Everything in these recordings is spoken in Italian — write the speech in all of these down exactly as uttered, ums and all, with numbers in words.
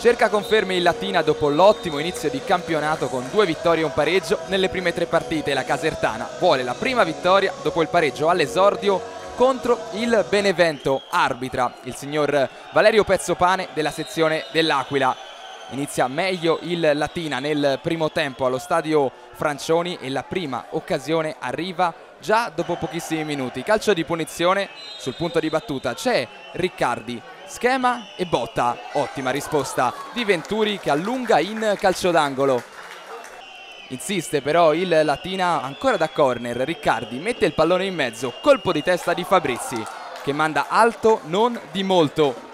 Cerca conferme il Latina dopo l'ottimo inizio di campionato con due vittorie e un pareggio nelle prime tre partite. La Casertana vuole la prima vittoria dopo il pareggio all'esordio contro il Benevento. Arbitra il signor Valerio Pezzopane della sezione dell'Aquila. Inizia meglio il Latina nel primo tempo allo stadio Francioni e la prima occasione arriva già dopo pochissimi minuti. Calcio di punizione sul punto di battuta, c'è Riccardi, schema e botta. Ottima risposta di Venturi che allunga in calcio d'angolo. Insiste però il Latina ancora da corner. Riccardi mette il pallone in mezzo, colpo di testa di Fabrizi che manda alto non di molto.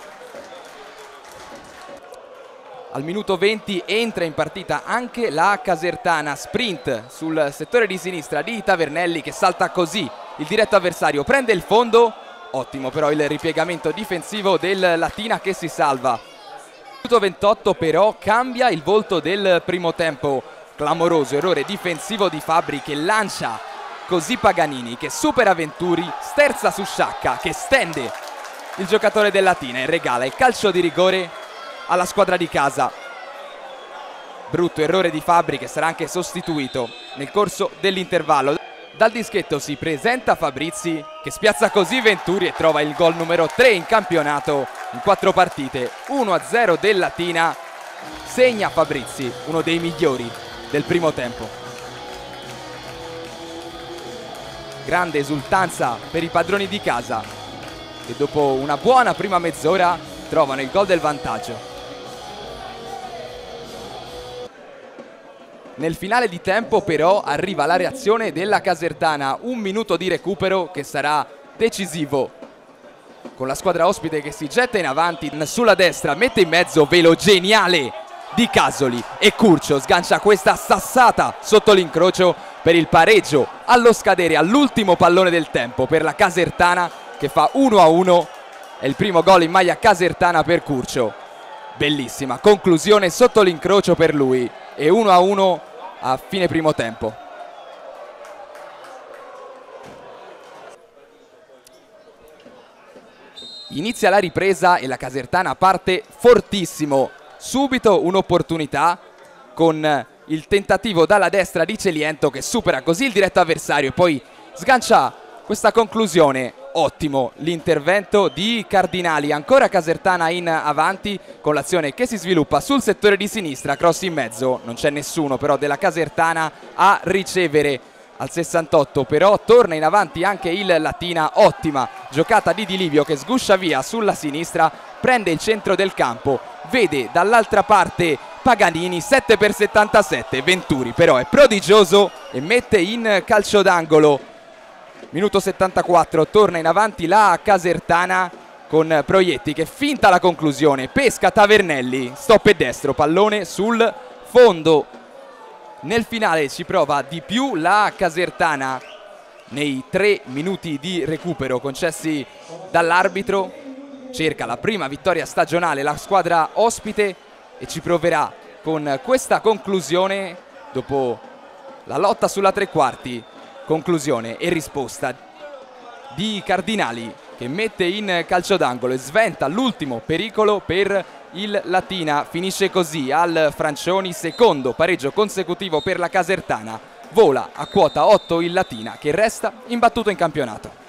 Al minuto venti entra in partita anche la Casertana, sprint sul settore di sinistra di Tavernelli che salta così il diretto avversario, prende il fondo, ottimo però il ripiegamento difensivo del Latina che si salva. Minuto ventotto però cambia il volto del primo tempo, clamoroso errore difensivo di Fabri che lancia così Paganini che supera Venturi, sterza su Sciacca che stende il giocatore del Latina e regala il calcio di rigore alla squadra di casa. Brutto errore di Fabri che sarà anche sostituito nel corso dell'intervallo. Dal dischetto si presenta Fabrizi che spiazza così Venturi e trova il gol numero tre in campionato in quattro partite. uno a zero del Latina, segna Fabrizi, uno dei migliori del primo tempo. Grande esultanza per i padroni di casa che dopo una buona prima mezz'ora trovano il gol del vantaggio. Nel finale di tempo però arriva la reazione della Casertana, un minuto di recupero che sarà decisivo. Con la squadra ospite che si getta in avanti sulla destra, mette in mezzo velo geniale di Casoli e Curcio sgancia questa sassata sotto l'incrocio per il pareggio allo scadere all'ultimo pallone del tempo per la Casertana che fa uno a uno. È il primo gol in maglia casertana per Curcio. Bellissima conclusione sotto l'incrocio per lui e uno a uno a fine primo tempo. Inizia la ripresa e la Casertana parte fortissimo. Subito un'opportunità con il tentativo dalla destra di Celiento che supera così il diretto avversario e poi sgancia questa conclusione. Ottimo l'intervento di Cardinali, ancora Casertana in avanti con l'azione che si sviluppa sul settore di sinistra, cross in mezzo, non c'è nessuno però della Casertana a ricevere. Al sessantotto però torna in avanti anche il Latina, ottima giocata di Di Livio che sguscia via sulla sinistra, prende il centro del campo, vede dall'altra parte Paganini, sette per settantasette, Venturi però è prodigioso e mette in calcio d'angolo. Minuto settantaquattro, torna in avanti la Casertana con Proietti che finta la conclusione, pesca Tavernelli, stop e destro, pallone sul fondo. Nel finale ci prova di più la Casertana nei tre minuti di recupero concessi dall'arbitro. Cerca la prima vittoria stagionale la squadra ospite e ci proverà con questa conclusione dopo la lotta sulla tre quarti. Conclusione e risposta di Cardinali che mette in calcio d'angolo e sventa l'ultimo pericolo per il Latina. Finisce così al Francioni, secondo pareggio consecutivo per la Casertana. Vola a quota otto il Latina che resta imbattuto in campionato.